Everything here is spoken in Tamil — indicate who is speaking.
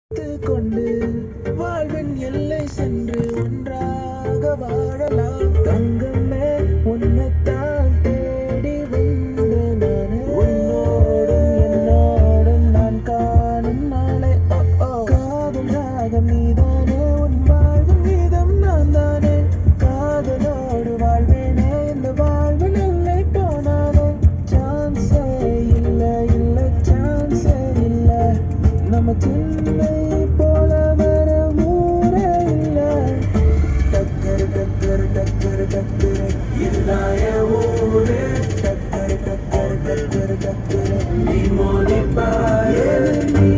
Speaker 1: கொண்டு வாழ்வின் எல்லை சென்று ஒன்றாக வாழலாம். தங்கமே உன்னைத்தான் தேடி வந்த நானே, உன்னோடும் என்னோடும் நான் காணும் நாளே. காதல் ராகம் நீதானே, உன் வாழ்வின் வீதம் நான் தானே. காதலோடு வாழ்வேனே, இந்த வாழ்வின் எல்லை போனானே. சான்ஸே இல்லை இல்லை சான்ஸே இல்லை, நம்ம சின்னை போல வர ஊரே இல்லை. டக்கரு டக்கரு டக்கரு டக்கரு இதுதான் என் ஊரு. டக்கரு டக்கரு டக்கரு டக்கரு நீ மோதிப்பாரு.